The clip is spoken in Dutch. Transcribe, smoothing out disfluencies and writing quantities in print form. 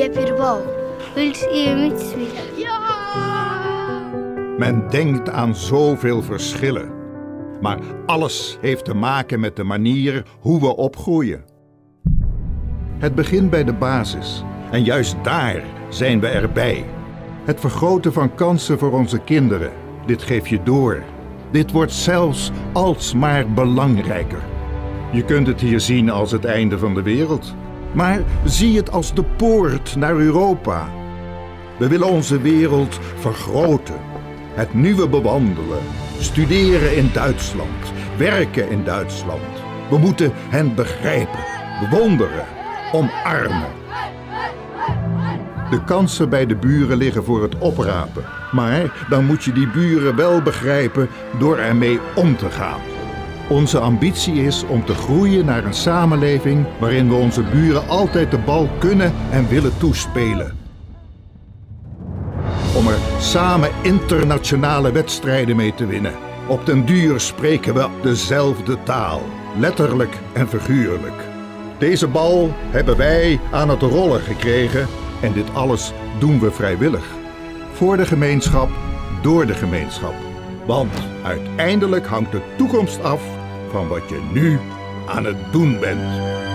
heb je de bal. Wilt u mitspelen? Ja! Men denkt aan zoveel verschillen. Maar alles heeft te maken met de manier hoe we opgroeien. Het begint bij de basis. En juist daar zijn we erbij. Het vergroten van kansen voor onze kinderen. Dit geef je door. Dit wordt zelfs alsmaar belangrijker. Je kunt het hier zien als het einde van de wereld. Maar zie het als de poort naar Europa. We willen onze wereld vergroten. Het nieuwe bewandelen. Studeren in Duitsland. Werken in Duitsland. We moeten hen begrijpen, bewonderen, omarmen. De kansen bij de buren liggen voor het oprapen. Maar dan moet je die buren wel begrijpen door ermee om te gaan. Onze ambitie is om te groeien naar een samenleving waarin we onze buren altijd de bal kunnen en willen toespelen. Om er samen internationale wedstrijden mee te winnen. Op den duur spreken we dezelfde taal, letterlijk en figuurlijk. Deze bal hebben wij aan het rollen gekregen en dit alles doen we vrijwillig. Voor de gemeenschap, door de gemeenschap. Want uiteindelijk hangt de toekomst af van wat je nu aan het doen bent.